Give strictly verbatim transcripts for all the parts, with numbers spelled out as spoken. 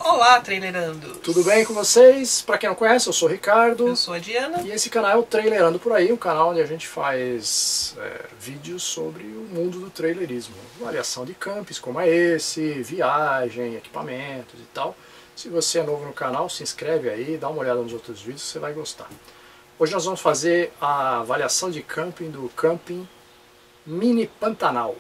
Olá, Trailerando! Tudo bem com vocês? Para quem não conhece, eu sou o Ricardo. Eu sou a Diana. E esse canal é o Trailerando Por Aí, um canal onde a gente faz é, vídeos sobre o mundo do trailerismo. Variação de campings como é esse, viagem, equipamentos e tal. Se você é novo no canal, se inscreve aí, dá uma olhada nos outros vídeos, você vai gostar. Hoje nós vamos fazer a avaliação de camping do Camping Mini Pantanal.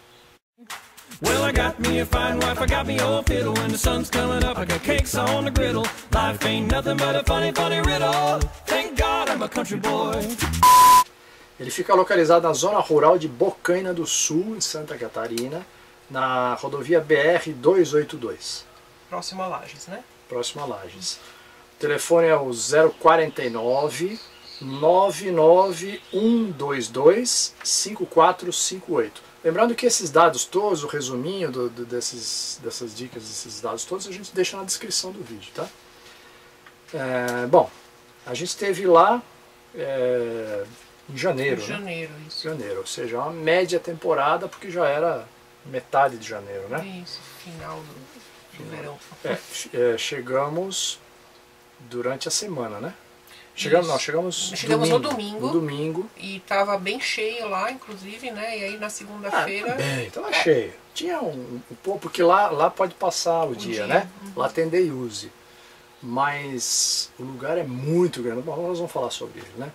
Well, I got me a fine wife, I got me old fiddle. When the sun's coming up, I got cakes on the griddle. Life ain't nothing but a funny, funny riddle. Thank God I'm a country boy. Ele fica localizado na zona rural de Bocaina do Sul, em Santa Catarina, na rodovia B R duzentos e oitenta e dois. Próximo a Lages, né? Próximo a Lages. O telefone é o zero quatro nove, nove nove um dois dois, cinco quatro cinco oito. Lembrando que esses dados todos, o resuminho do, do, desses, dessas dicas, desses dados todos, a gente deixa na descrição do vídeo, tá? É, bom, a gente esteve lá é, em janeiro, Em janeiro, né? isso. Janeiro, ou seja, uma média temporada, porque já era metade de janeiro, né? Isso, final do, do verão. É, é, chegamos durante a semana, né? Chegamos, Isso. não, chegamos, Chegamos domingo, no domingo. no domingo. E tava bem cheio lá, inclusive, né? E aí na segunda-feira... Ah, bem, tava é. cheio. Tinha um, um pouco, porque lá, lá pode passar o Um dia, dia, né? uhum. Lá tem day use. Mas o lugar é muito grande. Bom, nós vamos falar sobre ele, né?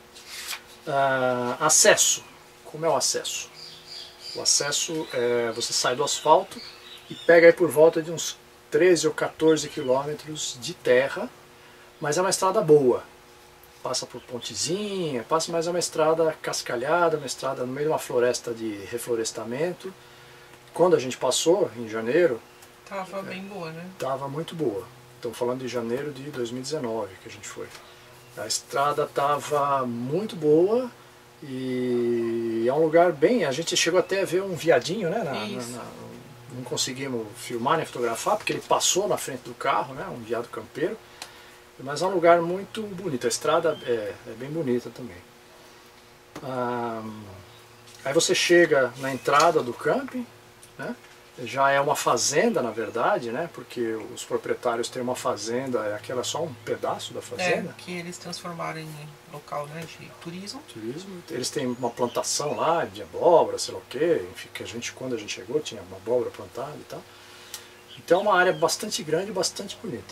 Ah, acesso. Como é o acesso? O acesso é você sai do asfalto e pega aí por volta de uns treze ou quatorze quilômetros de terra, mas é uma estrada boa. Passa por pontezinha, passa mais uma estrada cascalhada, uma estrada no meio de uma floresta de reflorestamento. Quando a gente passou, em janeiro, Tava bem boa, né? estava muito boa. Estamos falando de janeiro de dois mil e dezenove que a gente foi. A estrada estava muito boa e é um lugar bem... A gente chegou até a ver um viadinho, né? Na, na, na, não conseguimos filmar nem fotografar, porque ele passou na frente do carro, né? Um veado campeiro. Mas é um lugar muito bonito, a estrada é, é bem bonita também. Ah, aí você chega na entrada do camping, né? Já é uma fazenda na verdade, né? Porque os proprietários têm uma fazenda, é aquela só um pedaço da fazenda. É, que eles transformaram em local, né, de turismo. Turismo. Eles têm uma plantação lá de abóbora, sei lá o quê, enfim, que a gente, quando a gente chegou tinha uma abóbora plantada e tal. Então é uma área bastante grande e bastante bonita.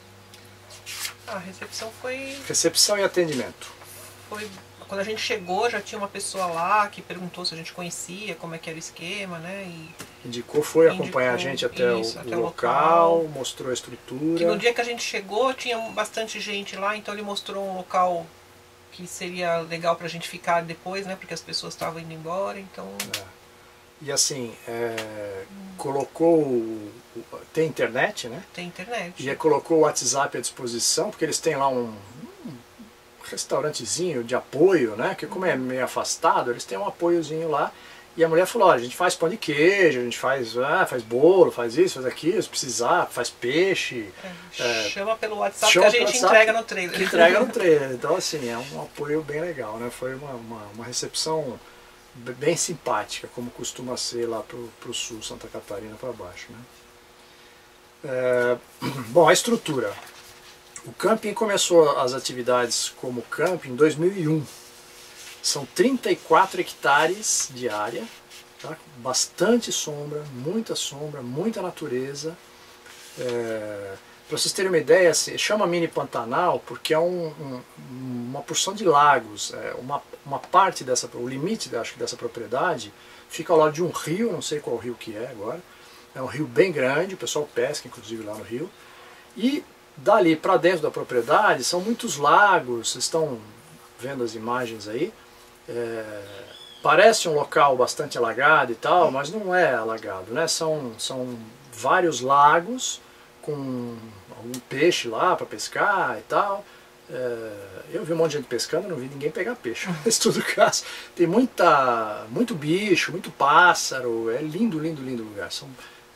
A recepção foi, Recepção e atendimento. foi... Quando a gente chegou, já tinha uma pessoa lá que perguntou se a gente conhecia, como é que era o esquema, né? E Indicou, foi Indicou, acompanhar a gente até, isso, o, até o o local, local. mostrou a que estrutura. no dia que a gente chegou, tinha bastante gente lá, então ele mostrou um local que seria legal pra gente ficar depois, né? Porque as pessoas estavam indo embora, então... É. E assim, é, colocou, o- o- tem internet, né? Tem internet. E colocou o WhatsApp à disposição, porque eles têm lá um, um restaurantezinho de apoio, né? Que como é meio afastado, eles têm um apoiozinho lá. E a mulher falou, olha, a gente faz pão de queijo, a gente faz, ah, faz bolo, faz isso, faz aquilo, se precisar, faz peixe. É, é, chama pelo WhatsApp chama que a pelo gente WhatsApp entrega no trailer. Que entrega no trailer. Então assim, é um apoio bem legal, né? Foi uma, uma, uma recepção bem simpática, como costuma ser lá pro, pro sul, Santa Catarina para baixo, né? É, bom, a estrutura. O camping começou as atividades como camping em dois mil e um. São trinta e quatro hectares de área, tá? Bastante sombra, muita sombra, muita natureza. É, para vocês terem uma ideia, assim, chama Mini Pantanal porque é um, um, uma porção de lagos. É, uma, uma parte dessa, o limite acho que dessa propriedade fica ao lado de um rio, não sei qual rio que é agora. É um rio bem grande, o pessoal pesca inclusive lá no rio. E dali para dentro da propriedade são muitos lagos, vocês estão vendo as imagens aí. É, parece um local bastante alagado e tal, mas não é alagado, né? São, são vários lagos com algum peixe lá para pescar e tal. É, eu vi um monte de gente pescando, não vi ninguém pegar peixe. Mas tudo caso, tem muita, muito bicho, muito pássaro, é lindo, lindo, lindo lugar. São,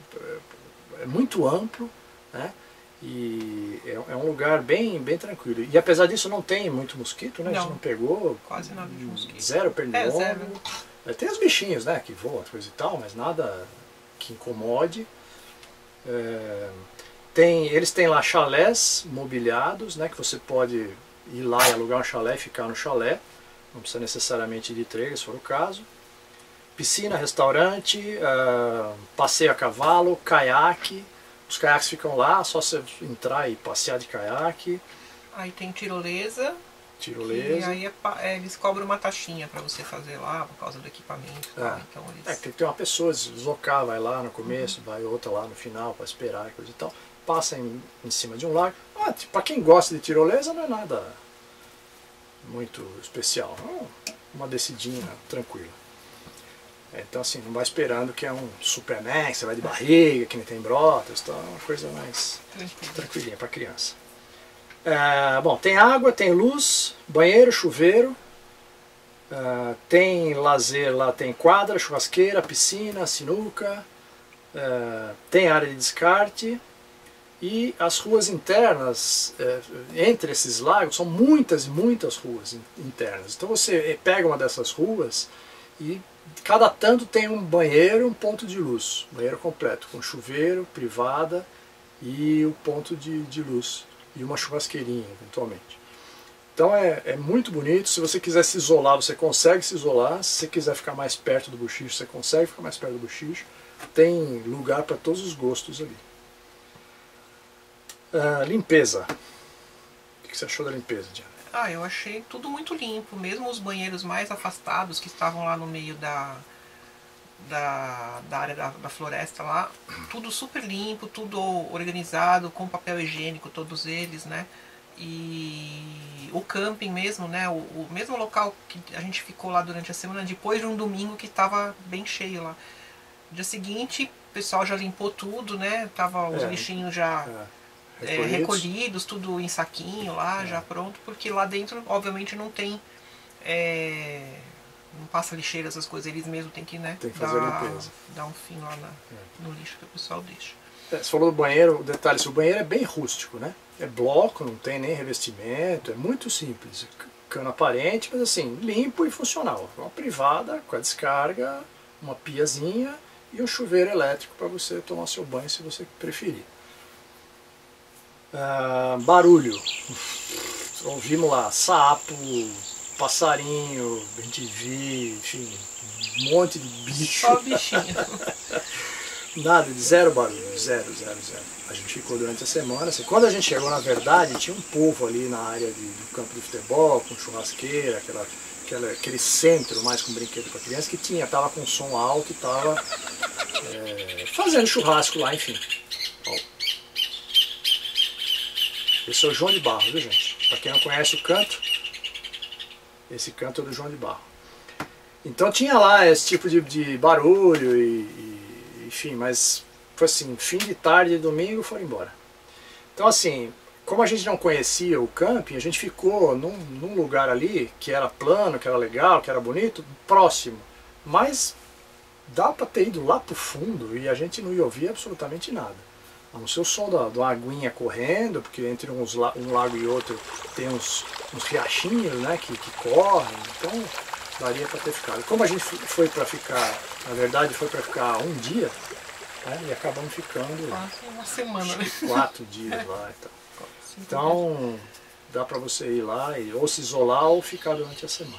é muito amplo, né? E é, é um lugar bem, bem tranquilo. E apesar disso não tem muito mosquito, né? Não. A gente não pegou. Quase nada de mosquito. Zero pernilongo. É, zero. É, tem os bichinhos, né? Que voam, coisa e tal, mas nada que incomode. É, tem, eles têm lá chalés mobiliados, né, que você pode ir lá e alugar um chalé e ficar no chalé. Não precisa necessariamente ir de trailer, se for o caso. Piscina, restaurante, uh, passeio a cavalo, caiaque. Os caiaques ficam lá, só você entrar e passear de caiaque. Aí tem tirolesa. Tirolesa. E aí é, é, eles cobram uma taxinha para você fazer lá, por causa do equipamento. É. Tá? Então eles... é, tem que ter uma pessoa deslocar, vai lá no começo, uhum. vai outra lá no final para esperar e coisa e tal. Passa em, em cima de um lago. Ah, tipo, para quem gosta de tirolesa não é nada muito especial. Uma descidinha tranquila. É, então assim, não vai esperando que é um Superman, que você vai de barriga, que nem tem brotas, então é uma coisa mais tranquilinha para criança. É, bom, tem água, tem luz, banheiro, chuveiro, é, tem lazer lá, tem quadra, churrasqueira, piscina, sinuca, é, tem área de descarte e as ruas internas, é, entre esses lagos, são muitas e muitas ruas internas. Então você pega uma dessas ruas e cada tanto tem um banheiro, um ponto de luz, banheiro completo, com chuveiro, privada e o ponto de, de luz. E uma churrasqueirinha, eventualmente. Então é, é muito bonito. Se você quiser se isolar, você consegue se isolar. Se você quiser ficar mais perto do bochicho, você consegue ficar mais perto do bochicho. Tem lugar para todos os gostos ali. Uh, limpeza. O que você achou da limpeza, Diana? Ah, eu achei tudo muito limpo. Mesmo os banheiros mais afastados, que estavam lá no meio da... Da, da área da, da floresta lá, tudo super limpo, tudo organizado, com papel higiênico, todos eles, né? E o camping mesmo, né? O, o mesmo local que a gente ficou lá durante a semana, depois de um domingo que estava bem cheio lá. No dia seguinte, o pessoal já limpou tudo, né? Tava os é, lixinhos já é, recolhidos. É, recolhidos, tudo em saquinho lá, é. já pronto, porque lá dentro, obviamente, não tem... É, não passa lixeira, essas coisas, eles mesmos têm que, né, tem que fazer dar, a limpeza. dar um fim lá na, é. no lixo que o pessoal deixa. É, você falou do banheiro, o detalhe, o banheiro é bem rústico, né? É bloco, não tem nem revestimento, é muito simples. Cano aparente, mas assim, limpo e funcional. Uma privada, com a descarga, uma piazinha e um chuveiro elétrico para você tomar seu banho se você preferir. Ah, barulho. Ouvimos lá, sapo, passarinho, bem te vi, enfim, um monte de bicho. Só bichinho. Nada, de zero barulho, zero, zero, zero. A gente ficou durante a semana. Assim, quando a gente chegou, na verdade, tinha um povo ali na área de, do campo de futebol, com churrasqueira, aquela, aquela, aquele centro mais com brinquedo para criança, que tinha, tava com som alto e tava é, fazendo churrasco lá, enfim. Ó. Esse é o João de Barro, viu, gente? Para quem não conhece o canto, esse canto é do João de Barro. Então tinha lá esse tipo de, de barulho, e, e, enfim, mas foi assim, fim de tarde, domingo, foram embora. Então assim, como a gente não conhecia o camping, a gente ficou num, num lugar ali que era plano, que era legal, que era bonito, próximo. Mas dá para ter ido lá pro fundo e a gente não ia ouvir absolutamente nada. A não ser o som da, da aguinha correndo, porque entre uns, um lago e outro tem uns, uns riachinhos, né, que, que correm, então daria para ter ficado. Como a gente foi para ficar, na verdade foi para ficar um dia, né, e acabamos ficando quase uma semana, né? quatro dias lá e tal. Então dá para você ir lá e ou se isolar ou ficar durante a semana.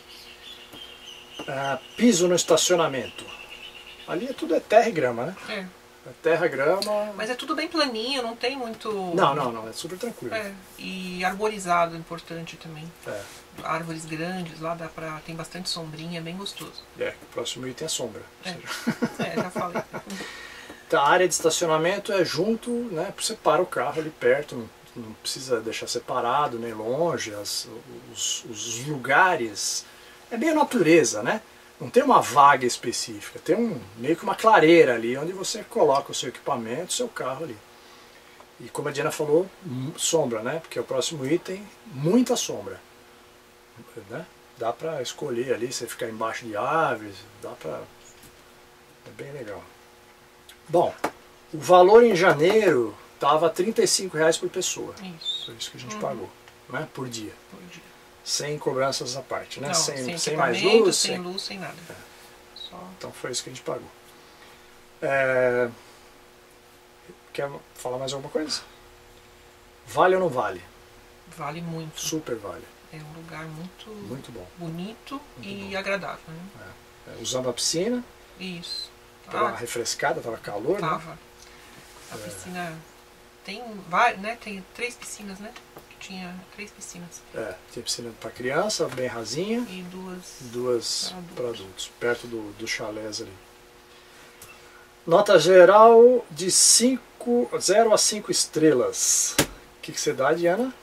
Ah, piso no estacionamento. Ali é tudo é terra e grama, né? É. É terra, grama... Mas é tudo bem planinho, não tem muito... Não, não, não, é super tranquilo. É, e arborizado, importante também. É. Árvores grandes, lá dá pra... tem bastante sombrinha, é bem gostoso. É, o próximo item é sombra. É, é já falei. Então, a área de estacionamento é junto, né, você para o carro ali perto, não, não precisa deixar separado, nem longe, as, os, os lugares... É bem a natureza, né? Não tem uma vaga específica, tem um, meio que uma clareira ali, onde você coloca o seu equipamento, o seu carro ali. E como a Diana falou, sombra, né? Porque é o próximo item, muita sombra. Né? Dá pra escolher ali, você ficar embaixo de árvores, dá pra... É bem legal. Bom, o valor em janeiro estava trinta e cinco reais por pessoa. Isso. Foi isso que a gente uhum. pagou, né? Por dia. Por dia. Sem cobranças à parte, né? Não, sem, sem, sem mais luz. Sem sem luz, sem nada. É. Só... Então foi isso que a gente pagou. É... quer falar mais alguma coisa? Vale ou não vale? Vale muito. Super vale. É um lugar muito, muito bom. bonito muito e bom. agradável. Né? É. É, usamos a piscina. Isso. Tava Ah, refrescada, tava calor. tava. Né? A piscina tem várias, né? Tem três piscinas, né? Tinha três piscinas. É, tinha piscina para criança, bem rasinha. E duas, duas para adultos. para adultos, perto do, do chalés ali. Nota geral de cinco, zero a cinco estrelas. O que, que você dá, Diana?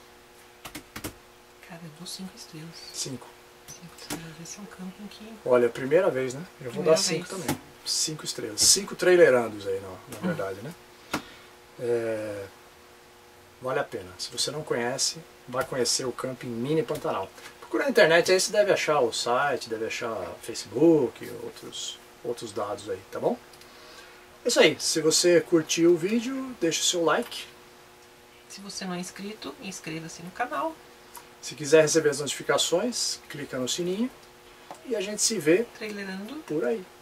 Cara, eu dou cinco estrelas. cinco. cinco estrelas. Esse é um camping que... Olha, primeira vez, né? Eu vou Primeira dar cinco vez. também. cinco estrelas. cinco trailerandos aí, não, na verdade, né? É, vale a pena. Se você não conhece, vai conhecer o Camping Mini Pantanal. Procura na internet, aí você deve achar o site, deve achar Facebook, outros, outros dados aí, tá bom? É isso aí. Se você curtiu o vídeo, deixa o seu like. Se você não é inscrito, inscreva-se no canal. Se quiser receber as notificações, clica no sininho. E a gente se vê Trailerando. por aí.